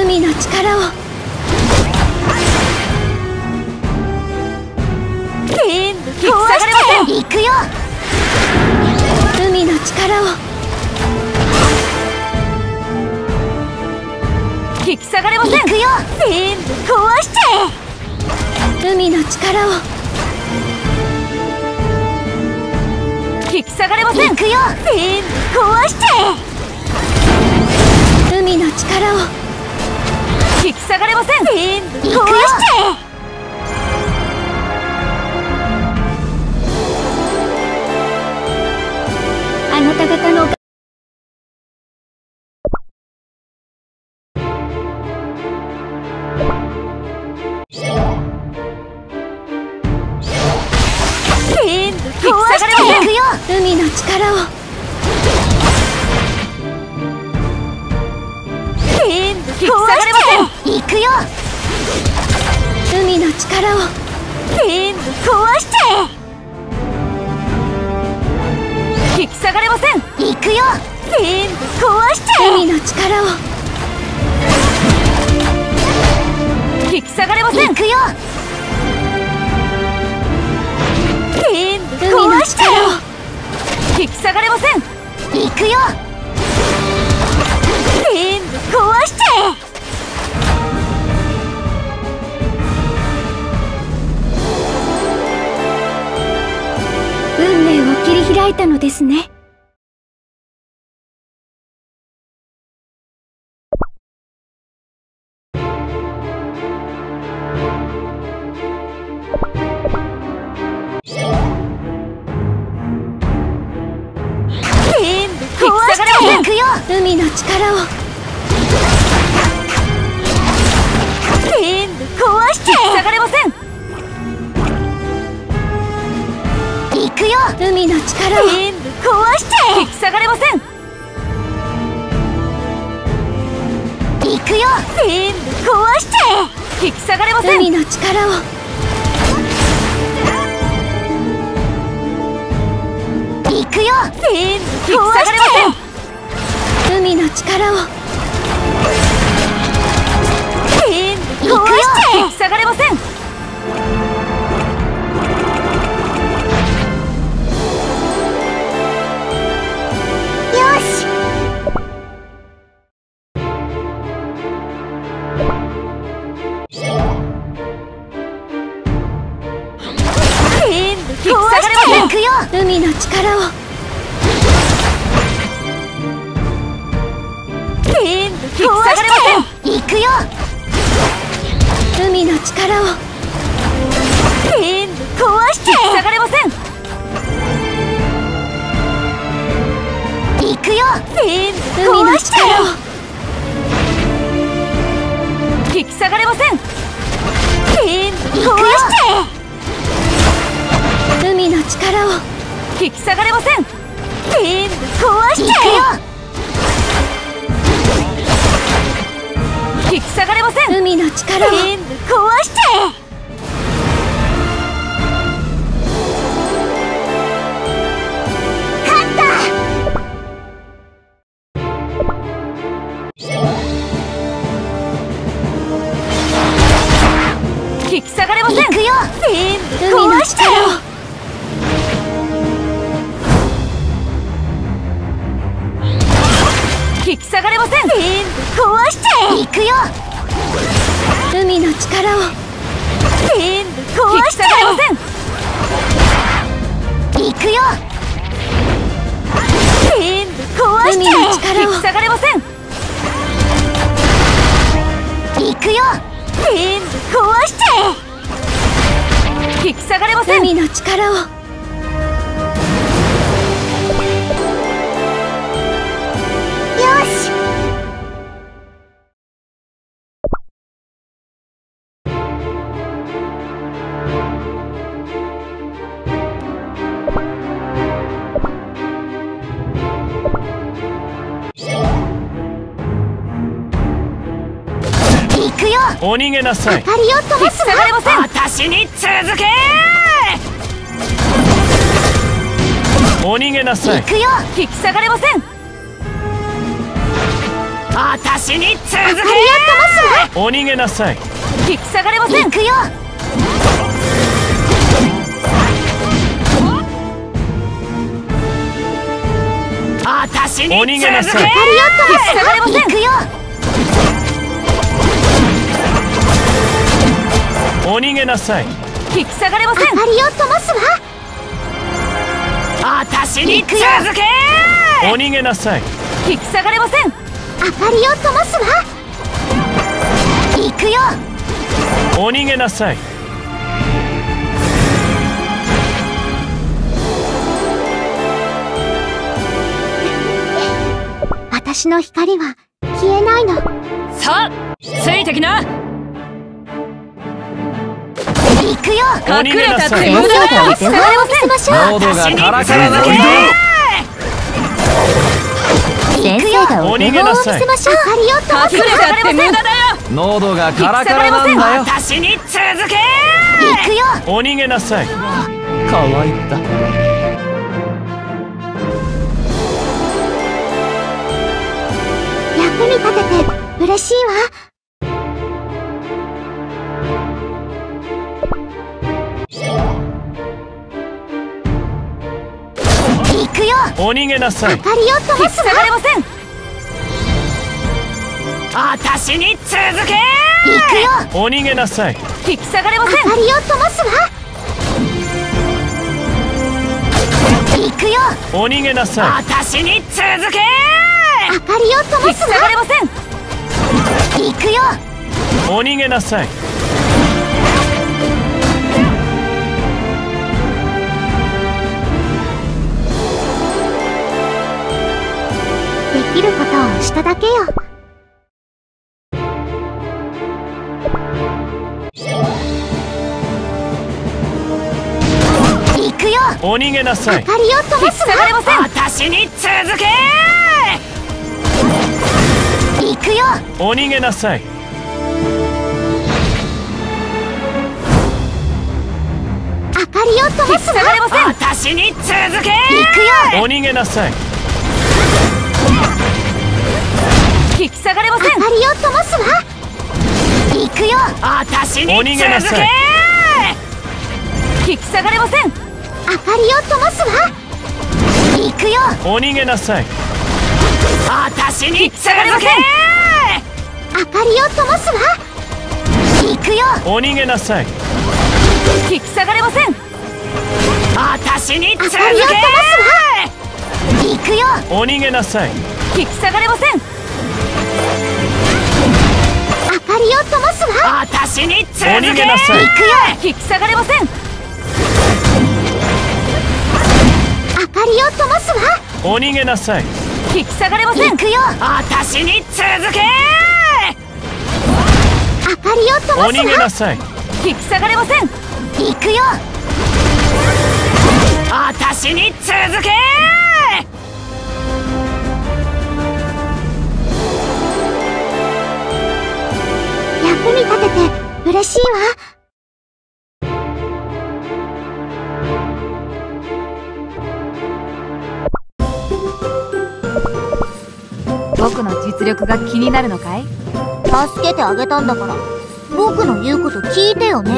海の力を全部壊していくよ。海の力を引き下がれません。いくよ。全部壊して海の力を引き下がれません。いくよ。全部壊して海の力を引き下がれません。全部壊してあなた方の全部壊していくよ。海の力を全部壊していくよ。海の力を全部壊して引き下がれません。いくよ。全部壊して海の力を引き下がれません。いくよ。全部壊して引き下がれません。いくよ。全部壊して運命を切り開いたのですね。全部壊していくよ。海の力を全部壊して引き下がれません。いくよ。海の力を全部壊して引き下がれません。いくよ。全部壊して引き下がれません。海の力をいくよ。全部壊して海の力を全部壊して引き下がれません。いくよ。海の力を全部壊していくよ。海の力を全部壊して引き下がれません。いくよ。全部壊して引き下がれません。全部壊して海の力を引き下がれません。全部壊していくよ。引き下がれません。海の力を全部壊して勝った。引き下がれません。いくよ。全部壊して引き下がれません。全部壊していくよ。海の力を全部壊して引き下がれません。いくよ。全部壊して海の力を引き下がれません。いくよ。全部壊して引き下がれません。海の力をお逃げなさい。 当たりを飛ばすわ。 私に続け。お逃げなさい。 行くよ。引き下がれません。 私に続け。お逃げなさい。 引き下がれません。行くよ。 私に続け。 引き下がれません。行くよ。 お逃げなさい。 引き下がれません。明かりを灯すわ。 私に続け。お逃げなさい。 引き下がれません。明かりを灯すわ。行くよ。 お逃げなさい。 私の光は消えないの。 さあ、ついてきな。 行くよ。 隠れたって無駄だよ。手を合わせましょう。 喉がカラカラなんだ。 先生がお手本を見せましょう。明かりを灯す。 隠れたって無駄だよ。 喉がカラカラなんだよ。 私に続け。 行くよ。 お逃げなさい。 乾いた。 役に立てて嬉しいわ。行くよ。 お逃げなさい。 明かりを灯すわ。引き下がれません。 私に続け。 行くよ。 お逃げなさい。 引き下がれません。明かりを灯すわ。行くよ。 お逃げなさい。私に続け。 明かりを灯すわ。引き下がれません。行くよ。 お逃げなさい。 できることをしただけよ。行くよ。 お逃げなさい。 明かりを灯すわ。 私に続け。 行くよ。 お逃げなさい。 明かりを灯すわ。 私に続け。 行くよ。 お逃げなさい。 引き下がれません。明かりを灯すわ。行くよ。 私に続け。 引き下がれません。明かりを灯すわ。行くよ。 お逃げなさい。私に続け。 明かりを灯すわ。行くよ。 お逃げなさい。 引き下がれません。 私に続け。 明かりを灯すわ。行くよ。 お逃げなさい。 引き下がれません。明かりを灯すわ。 私に続け。お逃げなさい。 行くよ。引き下がれません。明かりを灯すわ。 お逃げなさい。 引き下がれません。行くよ。 私に続け。 明かりを灯すわ。 お逃げなさい。 引き下がれません。行くよ。 私に続け。 役に立てて嬉しいわ。 僕の実力が気になるのかい？ 助けてあげたんだから僕の言うこと聞いてよね。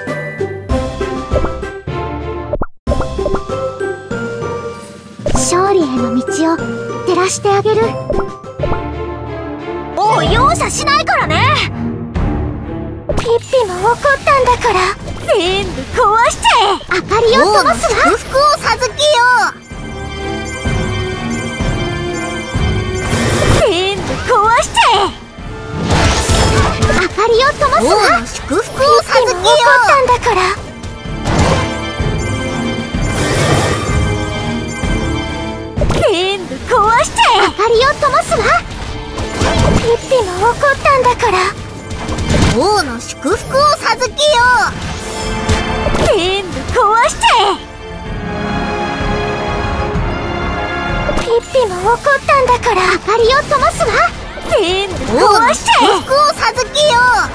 勝利への道を照らしてあげる。もう容赦しないからね。ピッピも怒ったんだから全部壊しちゃえ。明かりを灯すわ。祝福を授けよう。全部壊しちゃえ。明かりを灯すわ。祝福を授けよう。ピッピも怒ったんだから全部壊しちゃえ。明かりを灯すわ。ピッピも怒ったんだから王の祝福を授けよう。全部壊しちゃえ。ピッピも怒ったんだから明かりを灯すわ。全部壊しちゃえ。祝福を授けよう。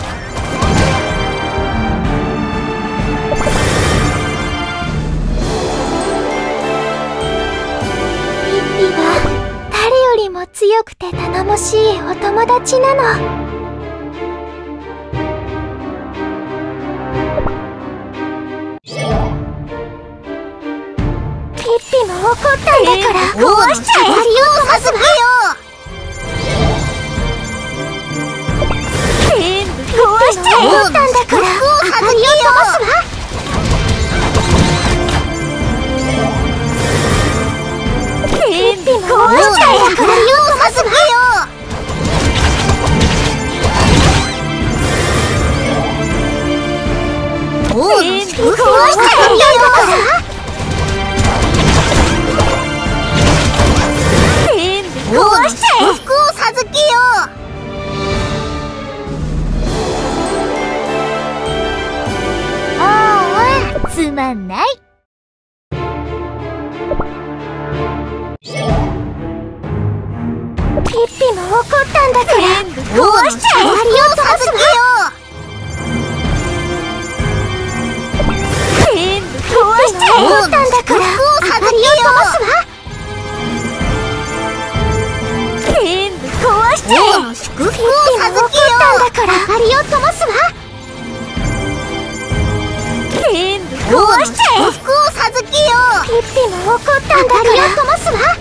ピッピが誰よりも強よくて頼もしいお友達なの。ピッピも怒ったんだから壊しちゃえ。明かりを灯すわよ。全部壊しちゃえ。怒ったんだから明かりを灯すわ。全部壊しちゃえ。明かりを灯すわよ。全部壊しちゃえ。明かりを灯すわ。壊しちゃえ。福を授けよう。ああ、つまんない。ピッピも怒ったんだから壊しちゃえ。明かりを授けよう。全部壊しちゃえ。怒ったんだから明かりを灯すわ。全部壊しちゃえ。祝福を授けよう。だから明かりを灯すわ。全部壊しちゃえ。祝福を授けよう。ピッピも怒ったんだから明かりを灯すわ。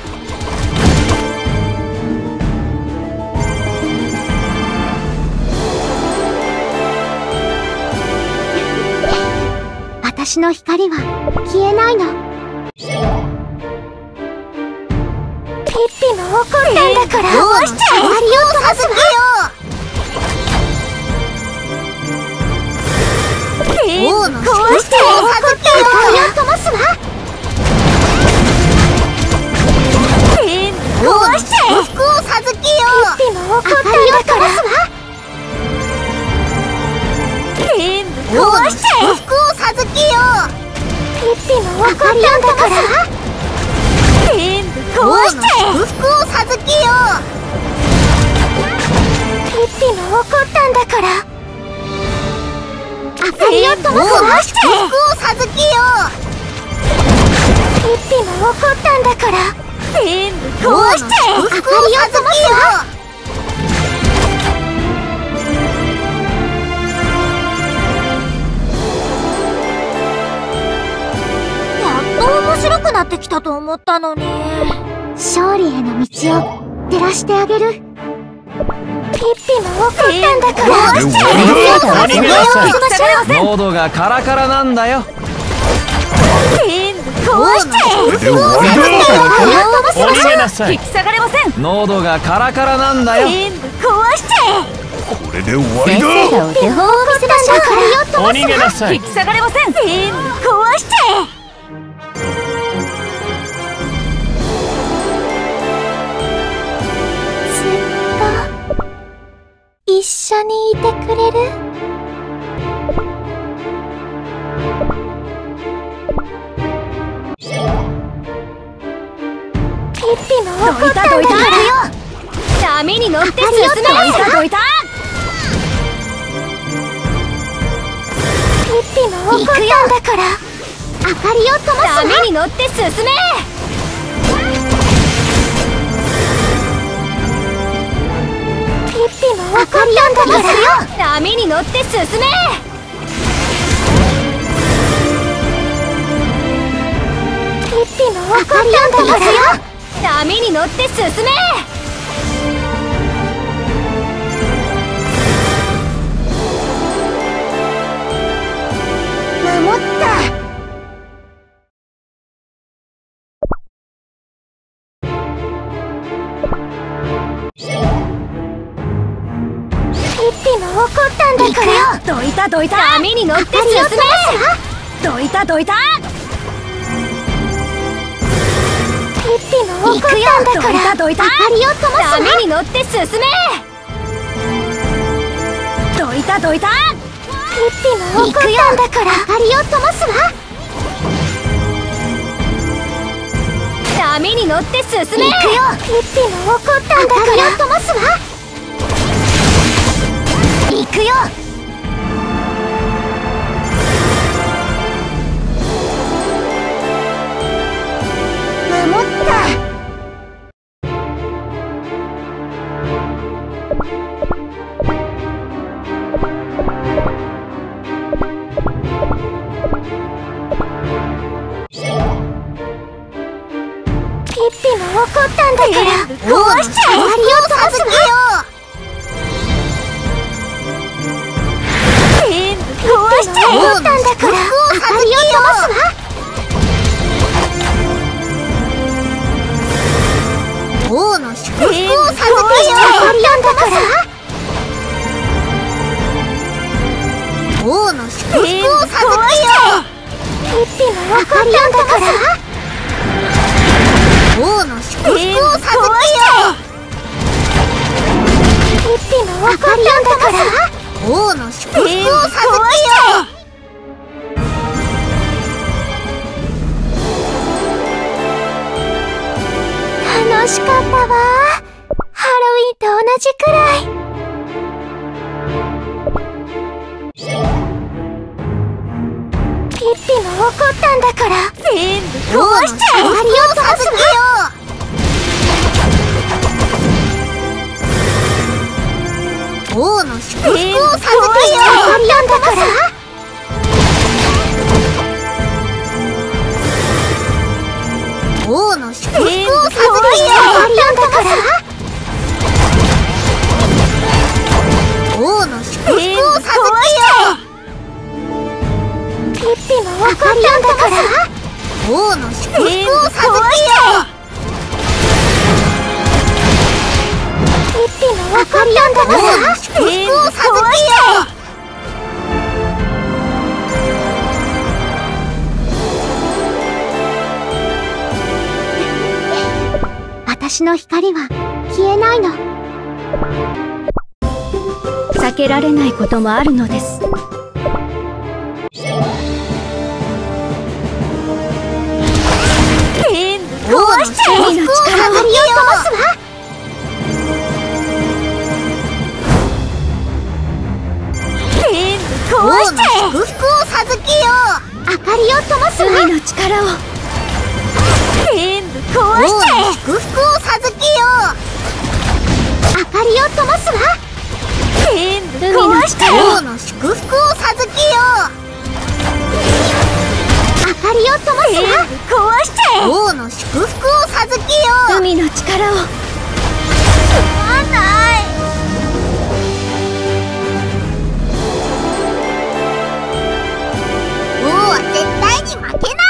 私の光は消えないの。ピッピも怒ったんだから壊しちゃえ。明かりを灯すわよ。全部壊しちゃえ。明かりを灯すわ。全部壊しちゃえ。福を授けよう。ピッピも怒ったんだから全部壊しちゃえ。福を授けよう。ピッピも怒ったんだから全部壊しちゃえ。福を授けよう。ピッピも怒ったんだから明かりを灯すわ。福を授けよう。ピッピも怒ったんだから全部壊しちゃえ。明かりを灯すわ。面白くなってきたと思ったのに。勝利への道を照らしてあげる。ピッピも怒ったんだから壊しちゃえ。 喉がカラカラなんだよ。 全部壊しちゃえ。 お逃げなさい。 引き下がれません。 喉がカラカラなんだよ。 全部壊しちゃえ。 これで終わりだ。 先生がお手本を見せたんだからお逃げなさい。 引き下がれません。 全部壊しちゃえ。一緒にいてくれる？ピッピも怒ったんだから波に乗って進め。どいた。 ピッピも怒ったんだから明かりを灯すわ。 波に乗って進め。 ピッピも怒ったんだから波に乗って進め。 ピッピも怒ったんだから波に乗って進め。 守った。ピッピも怒ったんだからどいた。波に乗って進め。どいた。 ピッピも怒ったんだからどいた。 明かりを灯すわ。 波に乗って進め。どいた。 ピッピも怒ったんだから明かりを灯すわ。 波に乗って進め。 ピッピも怒ったんだから明かりを灯すわ。 行くよ。 守った。 起こったんだから壊しちゃえ。明かりを灯すわ。全部壊しちゃえ。起こったんだから明かりを灯すわ。王の祝福を授けよう。明かりを灯すわ。王の祝福を授けよう。ピッピも分かったんだから王の祝福を授けよう。ピッピも分かったんだから王の祝福を授けよう。楽しかったわ。ハロウィンと同じくらい。ピッピも怒ったんだから全部壊しちゃえ。明かりを灯すわ。王の祝福を授けよう。明かりを灯すわ。王の祝福を授けよう。明かりを灯すわ。王の祝福を授けよう。ピッピも分かったんだから王の祝福を授けよう。ピッピも分かったんだから王の祝福を授けよう。私の光は消えないの。避けられないこともあるのです。壊しちゃえ。王の力を明かりを灯すわ。全部壊しちゃえ。祝福を授けよう。明かりを灯すわ。海の力を全部壊しちゃえ。祝福を授けよう。明かりを灯すわ。全部壊しちゃえ。王の祝福を授けよう。明かりを灯すわ。全部壊しちゃえ。王の祝福を授けよう。海の力を。すまない。王は絶対に負けない。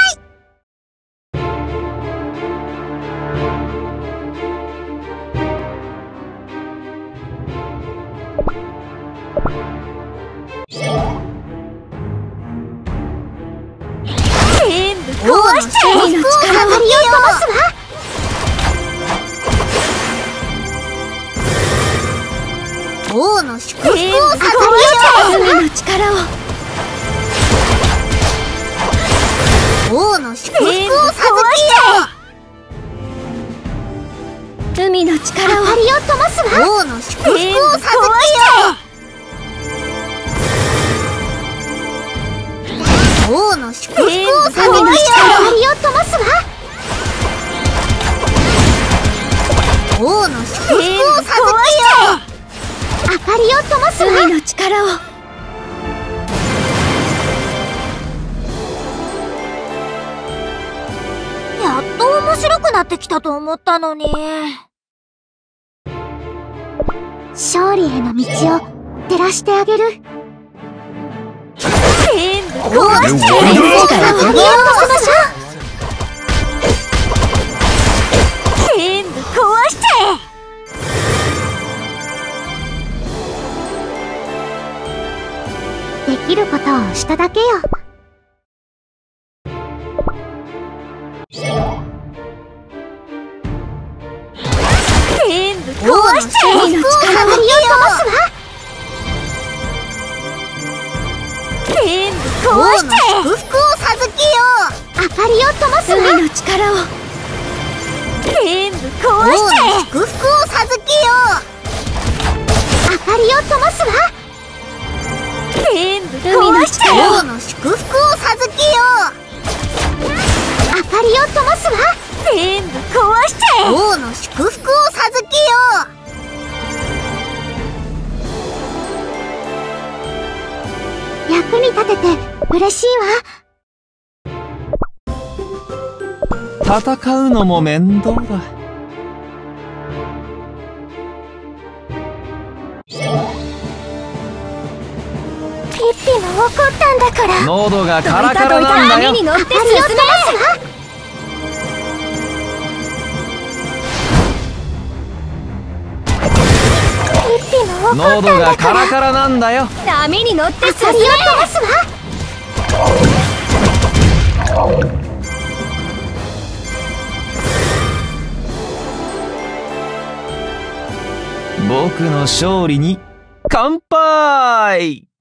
壊しちゃえ。明かりを灯すわ。王の祝福を授けよう。海の力を。王の祝福を授けよう。海の力を。明かりを灯すわ。王の祝福を授けよう。王の祝福を授けよう。明かりを灯すわ。王の祝福を授けよう。明かりを灯すわ。海の力を。やっと面白くなってきたと思ったのに。勝利への道を照らしてあげる。全部壊しちゃえ。明かりを灯しましょう。全部壊しちゃえ。できることをしただけよ。全部壊しちゃえ。明かりを灯すわ。全部壊しちゃえ。祝福を授けよう。明かりを灯すわ。海の力を。全部壊しちゃえ。祝福を授けよう。明かりを灯すわ。全部壊しちゃえ。王の祝福を授けよう。明かりを灯すわ。全部壊しちゃえ。王の祝福を授けよう。役に立てて嬉しいわ。 戦うのも面倒だ。 ったんだから。 喉がカラカラなんだよ。 波に乗って進め。 喉がカラカラなんだよ。 波に乗って進め。 僕の勝利に乾杯。